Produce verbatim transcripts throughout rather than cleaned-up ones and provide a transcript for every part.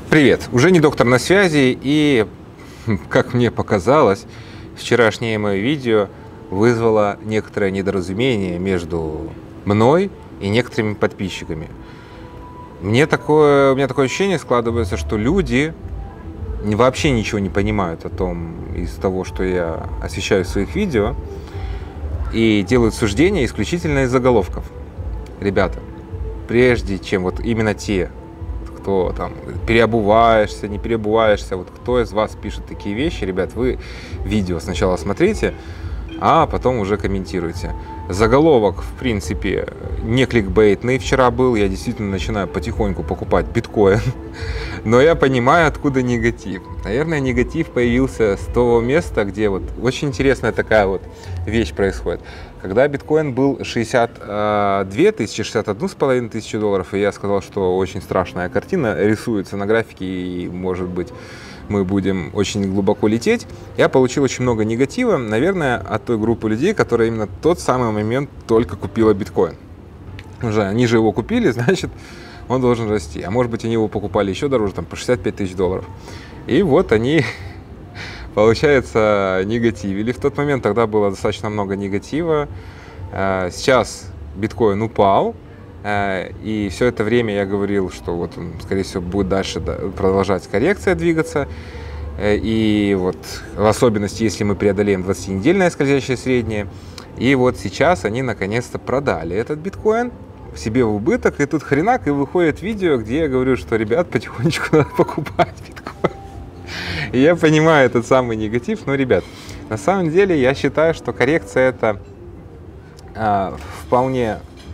Привет! Уже не доктор на связи, и, как мне показалось, вчерашнее мое видео вызвало некоторое недоразумение между мной и некоторыми подписчиками. Мне такое, у меня такое ощущение складывается, что люди вообще ничего не понимают о том, из того, что я освещаю в своих видео, и делают суждения исключительно из заголовков. Ребята, прежде чем вот именно те, кто там переобуваешься, не переобуваешься, вот кто из вас пишет такие вещи, ребят, вы видео сначала смотрите, а потом уже комментируйте. Заголовок, в принципе, не кликбейтный вчера был, я действительно начинаю потихоньку покупать биткоин, но я понимаю, откуда негатив. Наверное, негатив появился с того места, где вот очень интересная такая вот вещь происходит. Когда биткоин был шестьдесят две тысячи, шестьдесят одна с половиной тысячи долларов, и я сказал, что очень страшная картина рисуется на графике, и, может быть, мы будем очень глубоко лететь, я получил очень много негатива, наверное, от той группы людей, которая именно в тот самый момент только купила биткоин. Уже они же его купили, значит, он должен расти. А может быть, они его покупали еще дороже, там, по шестьдесят пять тысяч долларов. И вот они, получается, негативили. В тот момент тогда было достаточно много негатива. Сейчас биткоин упал. И все это время я говорил, что вот он, скорее всего, будет дальше продолжать коррекция двигаться. И вот в особенности, если мы преодолеем двадцатинедельное скользящее среднее. И вот сейчас они наконец-то продали этот биткоин себе в убыток. И тут хренак, и выходит видео, где я говорю, что, ребят, потихонечку надо покупать биткоин. И я понимаю этот самый негатив. Но, ребят, на самом деле я считаю, что коррекция это а, вполне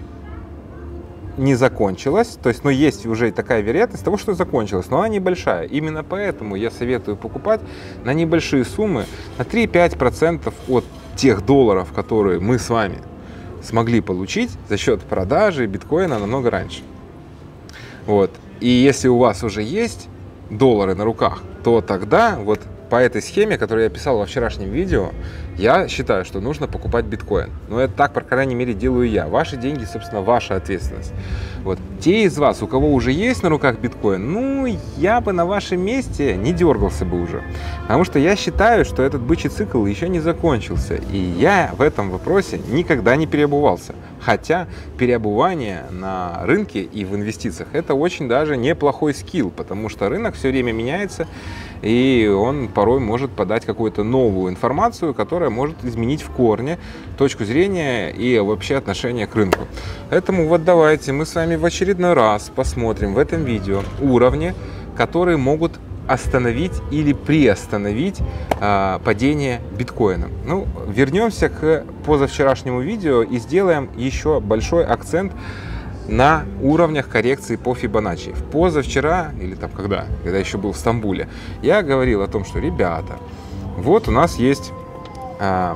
не закончилась, то есть, ну, есть уже такая вероятность того, что закончилась, но она небольшая. Именно поэтому я советую покупать на небольшие суммы, на три-пять процентов от тех долларов, которые мы с вами смогли получить за счет продажи биткоина намного раньше. Вот. И если у вас уже есть доллары на руках, то тогда вот по этой схеме, которую я писал во вчерашнем видео, я считаю, что нужно покупать биткоин. Но это так, по крайней мере, делаю я. Ваши деньги, собственно, ваша ответственность. Вот. Те из вас, у кого уже есть на руках биткоин, ну, я бы на вашем месте не дергался бы уже. Потому что я считаю, что этот бычий цикл еще не закончился. И я в этом вопросе никогда не переобувался. Хотя переобувание на рынке и в инвестициях – это очень даже неплохой скилл, потому что рынок все время меняется, и он порой может подать какую-то новую информацию, которая может изменить в корне точку зрения и вообще отношение к рынку. Поэтому вот давайте мы с вами в очередной раз посмотрим в этом видео уровни, которые могут остановить или приостановить э, падение биткоина. Ну, вернемся к позавчерашнему видео и сделаем еще большой акцент на уровнях коррекции по Фибоначчи. Позавчера, или там когда, когда еще был в Стамбуле, я говорил о том, что, ребята, вот у нас есть э,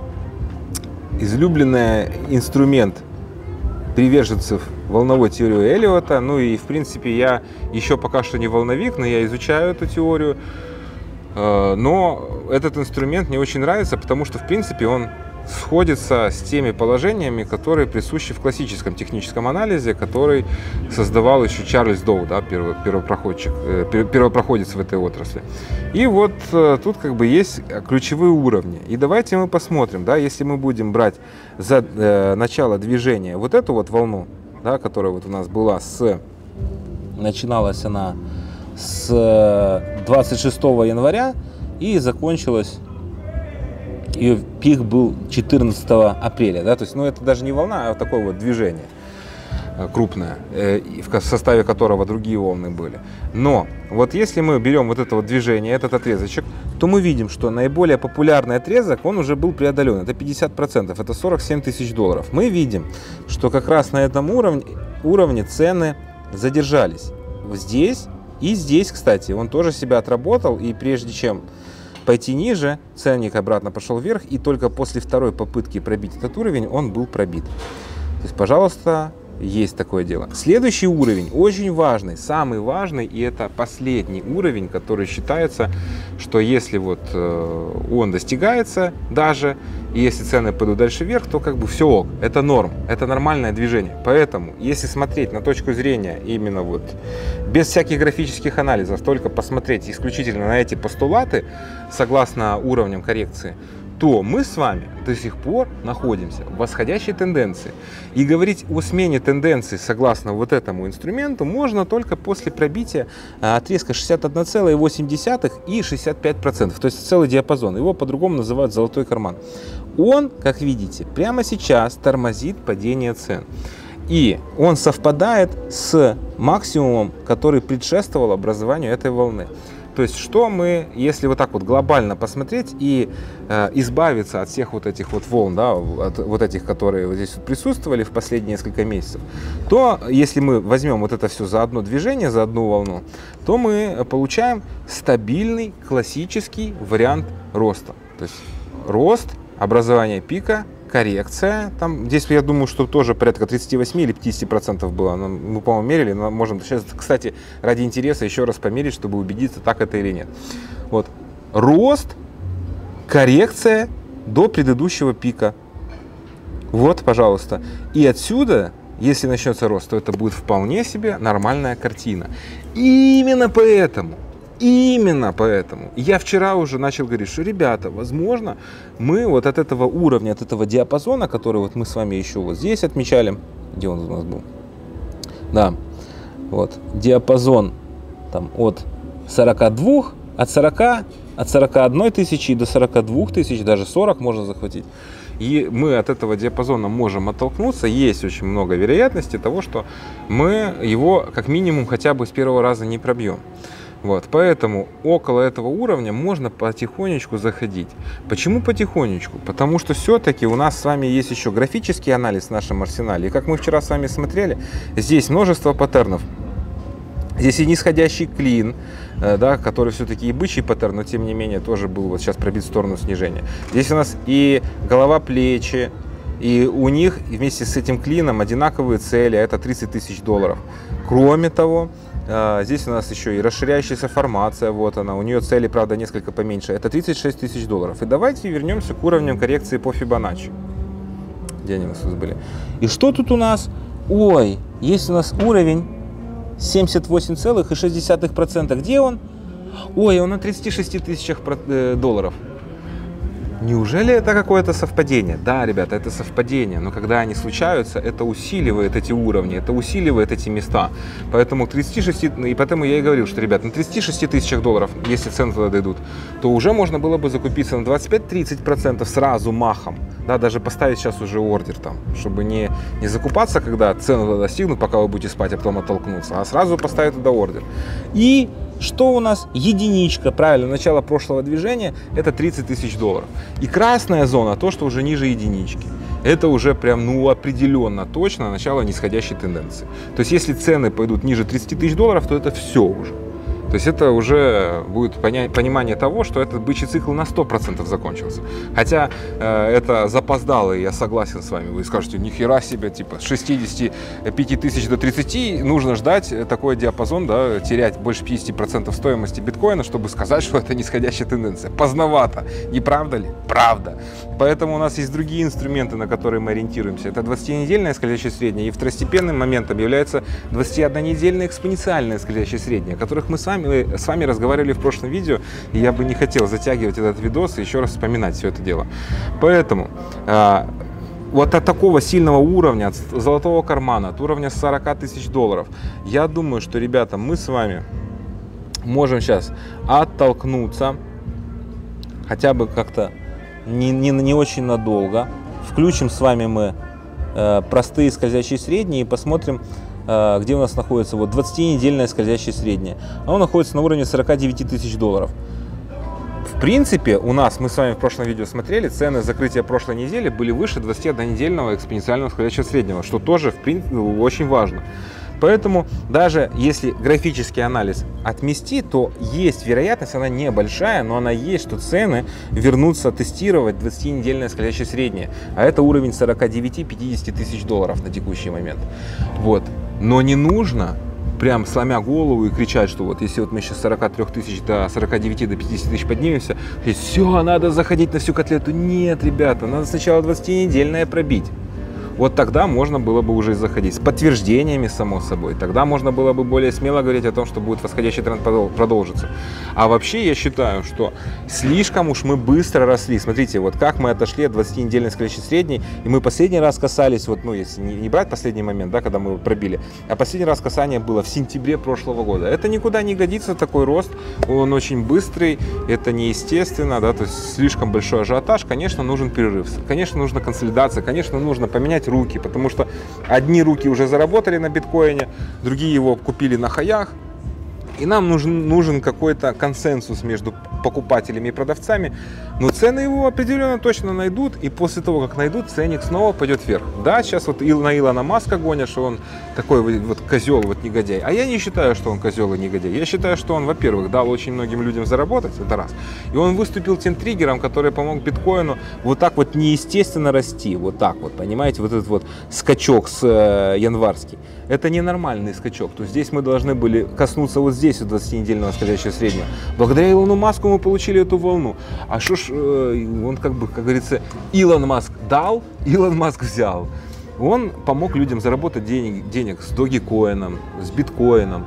излюбленный инструмент приверженцев волновой теории Эллиота. Ну и в принципе я еще пока что не волновик, но я изучаю эту теорию. Но этот инструмент мне очень нравится, потому что в принципе он сходится с теми положениями, которые присущи в классическом техническом анализе, который создавал еще Чарльз Доу, да, первопроходчик, первопроходец в этой отрасли. И вот тут как бы есть ключевые уровни. И давайте мы посмотрим, да, если мы будем брать за э, начало движения вот эту вот волну, да, которая вот у нас была с, начиналась она с двадцать шестого января и закончилась, ее пик был четырнадцатого апреля, да, то есть, ну, это даже не волна, а вот такое вот движение крупное, в составе которого другие волны были. Но вот если мы берем вот это вот движение, этот отрезочек, то мы видим, что наиболее популярный отрезок, он уже был преодолен, это пятьдесят процентов, это сорок семь тысяч долларов. Мы видим, что как раз на этом уровне, уровне цены задержались. Здесь и здесь, кстати, он тоже себя отработал, и прежде чем пойти ниже, ценник обратно пошел вверх, и только после второй попытки пробить этот уровень он был пробит. То есть, пожалуйста, есть такое дело. Следующий уровень, очень важный, самый важный, и это последний уровень, который считается, что если вот э, он достигается даже, и если цены пойдут дальше вверх, то как бы все ок, это норм, это нормальное движение. Поэтому, если смотреть на точку зрения именно вот без всяких графических анализов, только посмотреть исключительно на эти постулаты, согласно уровням коррекции, то мы с вами до сих пор находимся в восходящей тенденции. И говорить о смене тенденции согласно вот этому инструменту можно только после пробития отрезка шестьдесят одна целая восемь десятых и шестьдесят пять процентов. То есть целый диапазон. Его по-другому называют золотой карман. Он, как видите, прямо сейчас тормозит падение цен. И он совпадает с максимумом, который предшествовал образованию этой волны. То есть, что мы, если вот так вот глобально посмотреть и э, избавиться от всех вот этих вот волн, да, от вот этих, которые вот здесь вот присутствовали в последние несколько месяцев, то если мы возьмем вот это все за одно движение, за одну волну, то мы получаем стабильный классический вариант роста. То есть, рост, образование пика, коррекция. Там, здесь я думаю, что тоже порядка тридцати восьми или пятидесяти процентов было. Мы, по-моему, мерили, но можем сейчас, кстати, ради интереса еще раз померить, чтобы убедиться, так это или нет. Вот. Рост, коррекция до предыдущего пика. Вот, пожалуйста. И отсюда, если начнется рост, то это будет вполне себе нормальная картина. И именно поэтому Именно поэтому я вчера уже начал говорить, что, ребята, возможно, мы вот от этого уровня, от этого диапазона, который вот мы с вами еще вот здесь отмечали, где он у нас был, да, вот, диапазон там от сорока двух, от сорока, от сорока одной тысячи до сорока двух тысяч, даже сорок можно захватить. И мы от этого диапазона можем оттолкнуться. Есть очень много вероятности того, что мы его как минимум хотя бы с первого раза не пробьем. Вот, поэтому около этого уровня можно потихонечку заходить. Почему потихонечку? Потому что все-таки у нас с вами есть еще графический анализ в нашем арсенале. И как мы вчера с вами смотрели, здесь множество паттернов. Здесь и нисходящий клин, да, который все-таки и бычий паттерн, но тем не менее тоже был вот сейчас пробит в сторону снижения. Здесь у нас и голова-плечи, и у них вместе с этим клином одинаковые цели, а это тридцать тысяч долларов. Кроме того, здесь у нас еще и расширяющаяся формация, вот она, у нее цели, правда, несколько поменьше, это тридцать шесть тысяч долларов. И давайте вернемся к уровням коррекции по Фибоначчи. Где они у нас были? И что тут у нас? Ой, есть у нас уровень семьдесят восемь целых шесть десятых процента. Где он? Ой, он на тридцати шести тысячах долларов. Неужели это какое-то совпадение? Да, ребята, это совпадение, но когда они случаются, это усиливает эти уровни, это усиливает эти места. Поэтому тридцать шесть, и поэтому я и говорил, что, ребят, на тридцати шести тысячах долларов, если цены туда дойдут, то уже можно было бы закупиться на двадцать пять — тридцать процентов сразу махом. Да, даже поставить сейчас уже ордер там, чтобы не, не закупаться, когда цены туда достигнут, пока вы будете спать, а потом оттолкнуться, а сразу поставить туда ордер. И что у нас? Единичка, правильно, начало прошлого движения, это тридцать тысяч долларов. И красная зона, то, что уже ниже единички. Это уже прям, ну, определенно точно начало нисходящей тенденции. То есть, если цены пойдут ниже тридцати тысяч долларов, то это все уже. То есть это уже будет понимание того, что этот бычий цикл на сто процентов закончился. Хотя э, это запоздало, и я согласен с вами. Вы скажете, ни хера себе, типа с шестидесяти пяти тысяч до тридцати нужно ждать такой диапазон, да, терять больше пятидесяти процентов стоимости биткоина, чтобы сказать, что это нисходящая тенденция. Поздновато, не правда ли? Правда. Поэтому у нас есть другие инструменты, на которые мы ориентируемся. Это двадцатинедельная скользящая средняя, и второстепенным моментом является двадцатиоднонедельная экспоненциальная скользящая средняя, о которых мы с вами Мы с вами разговаривали в прошлом видео, и я бы не хотел затягивать этот видос и еще раз вспоминать все это дело. Поэтому э, вот от такого сильного уровня, от золотого кармана, от уровня сорока тысяч долларов, я думаю, что, ребята, мы с вами можем сейчас оттолкнуться, хотя бы как-то не, не, не очень надолго. Включим с вами мы э, простые скользящие средние и посмотрим, где у нас находится вот двадцатинедельная скользящая средняя. Она находится на уровне сорока девяти тысяч долларов. В принципе, у нас, мы с вами в прошлом видео смотрели, цены закрытия прошлой недели были выше двадцатиоднонедельного экспоненциального скользящего среднего, что тоже, в принципе, очень важно. Поэтому даже если графический анализ отмести, то есть вероятность, она небольшая, но она есть, что цены вернутся тестировать двадцатинедельное скользящее среднее. А это уровень сорок девять - пятьдесят тысяч долларов на текущий момент. Вот. Но не нужно прям сломя голову и кричать, что вот если вот мы сейчас с сорока трёх тысяч до сорока девяти, до пятидесяти тысяч поднимемся, и все, надо заходить на всю котлету. Нет, ребята, надо сначала двадцатинедельное пробить. Вот тогда можно было бы уже заходить с подтверждениями, само собой. Тогда можно было бы более смело говорить о том, что будет восходящий тренд продолжиться. А вообще я считаю, что слишком уж мы быстро росли. Смотрите, вот как мы отошли от двадцатинедельной скользящей средней, и мы последний раз касались, вот, ну, если не, не брать последний момент, да, когда мы пробили, а последний раз касание было в сентябре прошлого года. Это никуда не годится, такой рост, он очень быстрый, это неестественно, да, то есть слишком большой ажиотаж, конечно, нужен перерыв, конечно, нужна консолидация, конечно, нужно поменять руки, потому что одни руки уже заработали на биткоине, другие его купили на хаях, и нам нужен, нужен какой-то консенсус между покупателями и продавцами, но цены его определенно точно найдут, и после того, как найдут, ценник снова пойдет вверх. Да, сейчас вот на Илона Маска гонят, что он такой вот козел, вот негодяй, а я не считаю, что он козел и негодяй. Я считаю, что он, во-первых, дал очень многим людям заработать, это раз, и он выступил тем триггером, который помог биткоину вот так вот неестественно расти, вот так вот, понимаете, вот этот вот скачок с э, январский. Это ненормальный скачок, то есть здесь мы должны были коснуться вот здесь, у двадцатинедельного скользящего среднего. Благодаря Илону Маску мы получили эту волну. А что ж, э, он как бы, как говорится, Илон Маск дал, Илон Маск взял. Он помог людям заработать денег, денег с Dogecoin, с биткоином.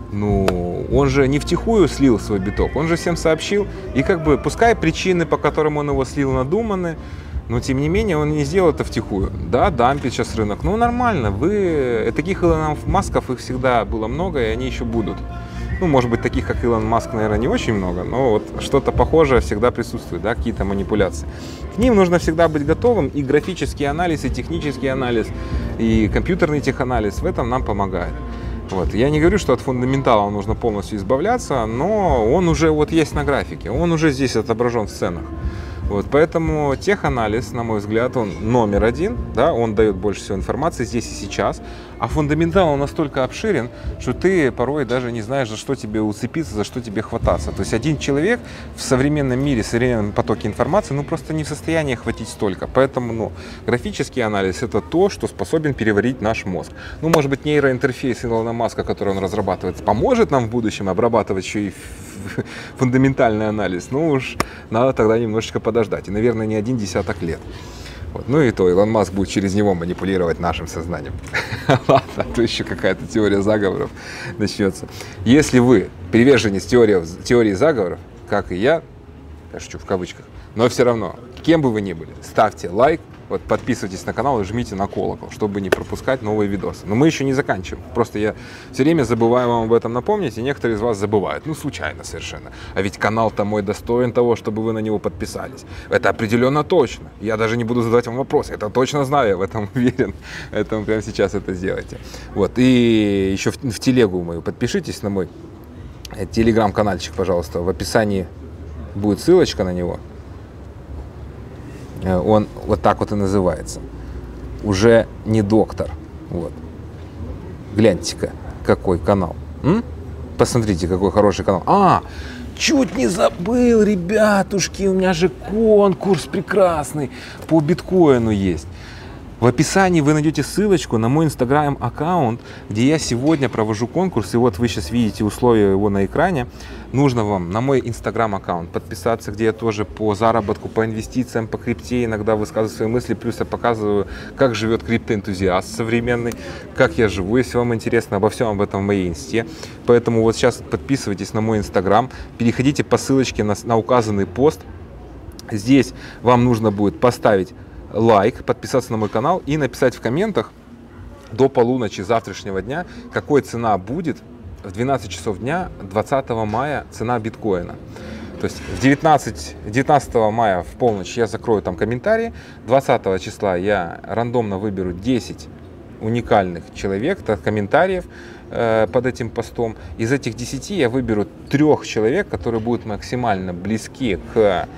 Ну, он же не втихую слил свой биток, он же всем сообщил. И как бы, пускай причины, по которым он его слил, надуманы, но тем не менее он не сделал это втихую. Да, дампит сейчас рынок. Ну, нормально, вы, таких Илонов Масков их всегда было много, и они еще будут. Ну, может быть, таких, как Илон Маск, наверное, не очень много, но вот что-то похожее всегда присутствует, да, какие-то манипуляции. К ним нужно всегда быть готовым, и графический анализ, и технический анализ, и компьютерный теханализ в этом нам помогает. Вот. Я не говорю, что от фундаментала нужно полностью избавляться, но он уже вот есть на графике, он уже здесь отображен в ценах. Вот, поэтому теханализ, на мой взгляд, он номер один, да, он дает больше всего информации здесь и сейчас, а фундаментал он настолько обширен, что ты порой даже не знаешь, за что тебе уцепиться, за что тебе хвататься. То есть один человек в современном мире, в современном потоке информации, ну просто не в состоянии охватить столько. Поэтому, ну, графический анализ — это то, что способен переварить наш мозг. Ну, может быть, нейроинтерфейс Илона Маска, который он разрабатывает, поможет нам в будущем обрабатывать еще и фундаментальный анализ. Ну уж надо тогда немножечко подождать. И, наверное, не один десяток лет. Вот. Ну и то, Илон Маск будет через него манипулировать нашим сознанием. Ладно, а то еще какая-то теория заговоров начнется. Если вы приверженец теории, теории заговоров, как и я, я шучу в кавычках, но все равно, кем бы вы ни были, ставьте лайк, вот, подписывайтесь на канал и жмите на колокол, чтобы не пропускать новые видосы. Но мы еще не заканчиваем. Просто я все время забываю вам об этом напомнить, и некоторые из вас забывают. Ну, случайно совершенно. А ведь канал-то мой достоин того, чтобы вы на него подписались. Это определенно точно. Я даже не буду задавать вам вопросы. Это точно знаю, я в этом уверен. Поэтому прямо сейчас это сделайте. Вот. И еще в, в телегу мою подпишитесь на мой телеграм-канальчик, пожалуйста. В описании будет ссылочка на него. Он вот так вот и называется. Уже не доктор. Вот. Гляньте-ка, какой канал. М? Посмотрите, какой хороший канал. А, чуть не забыл, ребятушки, у меня же конкурс прекрасный по биткоину есть. В описании вы найдете ссылочку на мой инстаграм-аккаунт, где я сегодня провожу конкурс. И вот вы сейчас видите условия его на экране. Нужно вам на мой инстаграм-аккаунт подписаться, где я тоже по заработку, по инвестициям, по крипте иногда высказываю свои мысли. Плюс я показываю, как живет криптоэнтузиаст современный, как я живу, если вам интересно. Обо всем об этом в моей инсте. Поэтому вот сейчас подписывайтесь на мой инстаграм, переходите по ссылочке на, на указанный пост. Здесь вам нужно будет поставить лайк, подписаться на мой канал и написать в комментах до полуночи завтрашнего дня, какой цена будет в двенадцать часов дня двадцатого мая цена биткоина. То есть в девятнадцать, девятнадцатого мая в полночь я закрою там комментарии, двадцатого числа я рандомно выберу десять уникальных человек, комментариев э, под этим постом. Из этих десяти я выберу трех человек, которые будут максимально близки к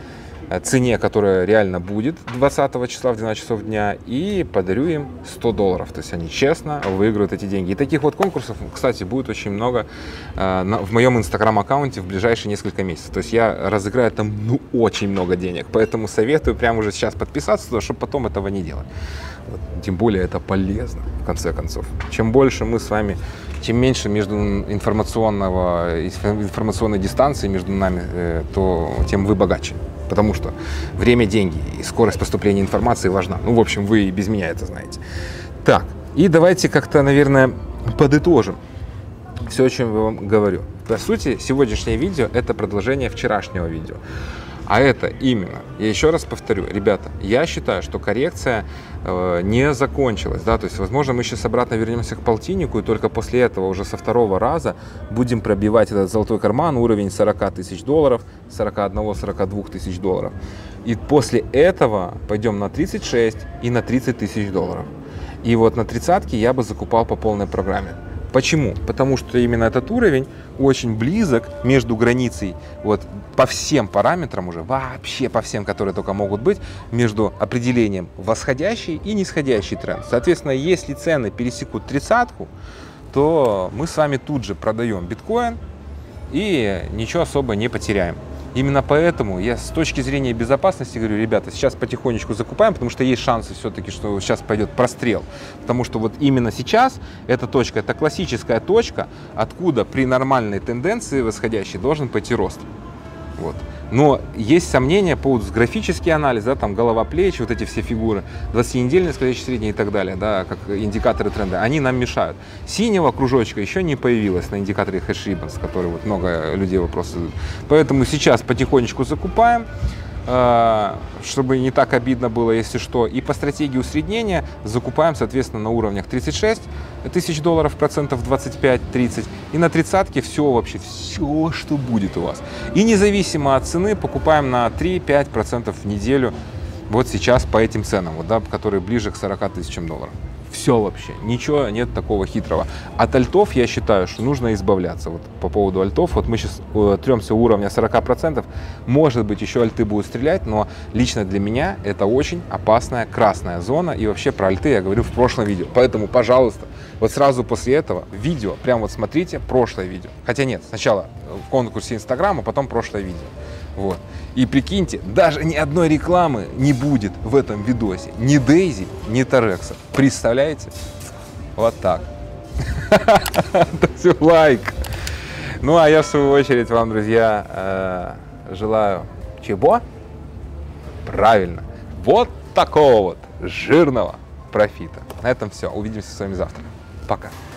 цене, которая реально будет двадцатого числа в двенадцать часов дня, и подарю им сто долларов. То есть они честно выиграют эти деньги. И таких вот конкурсов, кстати, будет очень много э, на, в моем инстаграм-аккаунте в ближайшие несколько месяцев. То есть я разыграю там ну, очень много денег. Поэтому советую прямо уже сейчас подписаться туда, чтобы потом этого не делать. Вот. Тем более это полезно, в конце концов. Чем больше мы с вами, чем меньше между информационного, информационной дистанции между нами, э, то тем вы богаче. Потому что время – деньги, и скорость поступления информации важна. Ну, в общем, вы и без меня это знаете. Так, и давайте как-то, наверное, подытожим все, о чем я вам говорю. По сути, сегодняшнее видео – это продолжение вчерашнего видео. А это именно, я еще раз повторю, ребята, я считаю, что коррекция э, не закончилась, да, то есть, возможно, мы сейчас обратно вернемся к полтиннику, и только после этого уже со второго раза будем пробивать этот золотой карман, уровень сорок тысяч долларов, сорок один — сорок два тысяч долларов. И после этого пойдем на тридцать шесть и на тридцать тысяч долларов. И вот на тридцатке я бы закупал по полной программе. Почему? Потому что именно этот уровень очень близок между границей, вот по всем параметрам уже, вообще по всем, которые только могут быть, между определением восходящий и нисходящий тренд. Соответственно, если цены пересекут тридцатку, то мы с вами тут же продаем биткоин и ничего особо не потеряем. Именно поэтому я с точки зрения безопасности говорю, ребята, сейчас потихонечку закупаем, потому что есть шансы все-таки, что сейчас пойдет прострел. Потому что вот именно сейчас эта точка, это классическая точка, откуда при нормальной тенденции восходящей должен пойти рост. Вот. Но есть сомнения по поводу графический анализ, да, там голова, плечи, вот эти все фигуры, двадцатинедельный, нисходящий, средний и так далее, да, как индикаторы тренда, они нам мешают. Синего кружочка еще не появилось на индикаторе Hash Ribbons, который вот много людей вопросы задают. Поэтому сейчас потихонечку закупаем, чтобы не так обидно было, если что. И по стратегии усреднения закупаем, соответственно, на уровнях тридцать шесть тысяч долларов, процентов двадцать пять — тридцать. И на тридцатке все вообще, все, что будет у вас. И независимо от цены покупаем на три-пять процентов в неделю вот сейчас по этим ценам, вот, да, которые ближе к сорока тысячам долларов. Все вообще, ничего нет такого хитрого. От альтов я считаю, что нужно избавляться. Вот по поводу альтов, вот мы сейчас э, тремся уровня сорока процентов, может быть, еще альты будут стрелять, но лично для меня это очень опасная красная зона. И вообще про альты я говорю в прошлом видео. Поэтому, пожалуйста, вот сразу после этого видео, прям вот смотрите прошлое видео. Хотя нет, сначала в конкурсе Инстаграм, а потом прошлое видео. Вот. И прикиньте, даже ни одной рекламы не будет в этом видосе. Ни Дейзи, ни Тарекса. Представляете? Вот так. Лайк. Ну, а я в свою очередь вам, друзья, желаю чего? Правильно. Вот такого вот жирного профита. На этом все. Увидимся с вами завтра. Пока.